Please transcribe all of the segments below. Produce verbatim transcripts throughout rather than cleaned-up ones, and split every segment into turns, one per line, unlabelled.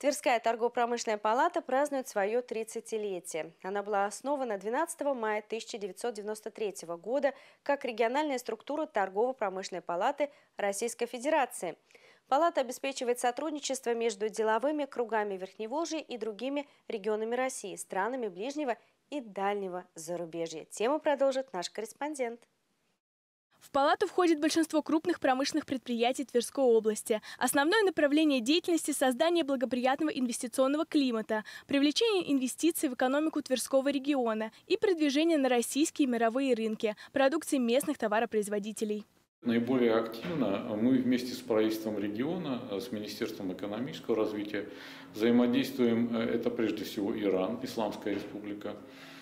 Тверская торгово-промышленная палата празднует свое тридцатилетие. Она была основана двенадцатого мая тысяча девятьсот девяносто третьего года как региональная структура торгово-промышленной палаты Российской Федерации. Палата обеспечивает сотрудничество между деловыми кругами Верхневолжья и другими регионами России, странами ближнего и дальнего зарубежья. Тему продолжит наш корреспондент.
В палату входит большинство крупных промышленных предприятий Тверской области. Основное направление деятельности – создание благоприятного инвестиционного климата, привлечение инвестиций в экономику Тверского региона и продвижение на российские и мировые рынки продукции местных товаропроизводителей.
Наиболее активно мы вместе с правительством региона, с Министерством экономического развития взаимодействуем. Это прежде всего Иран, Исламская республика.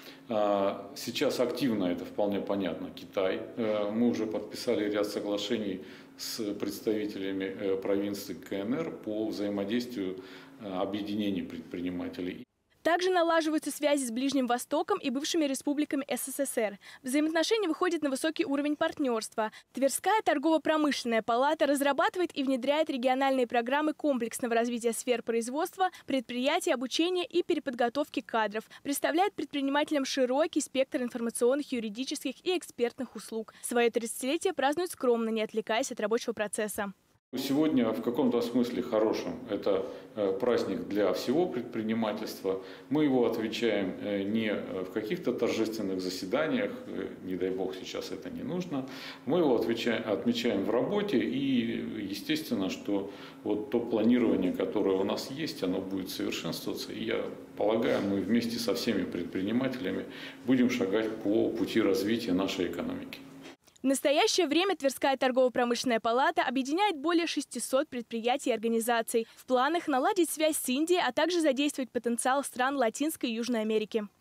Сейчас активно, это вполне понятно, Китай. Мы уже подписали ряд соглашений с представителями провинции КНР по взаимодействию объединений предпринимателей.
Также налаживаются связи с Ближним Востоком и бывшими республиками СССР. Взаимоотношения выходят на высокий уровень партнерства. Тверская торгово-промышленная палата разрабатывает и внедряет региональные программы комплексного развития сфер производства, предприятий, обучения и переподготовки кадров. Представляет предпринимателям широкий спектр информационных, юридических и экспертных услуг. Свое тридцатилетие празднует скромно, не отвлекаясь от рабочего процесса.
Сегодня в каком-то смысле хорошем. Это праздник для всего предпринимательства. Мы его отмечаем не в каких-то торжественных заседаниях, не дай бог сейчас это не нужно. Мы его отмечаем, отмечаем в работе, и естественно, что вот то планирование, которое у нас есть, оно будет совершенствоваться. И я полагаю, мы вместе со всеми предпринимателями будем шагать по пути развития нашей экономики.
В настоящее время Тверская торгово-промышленная палата объединяет более шестисот предприятий и организаций. В планах наладить связь с Индией, а также задействовать потенциал стран Латинской и Южной Америки.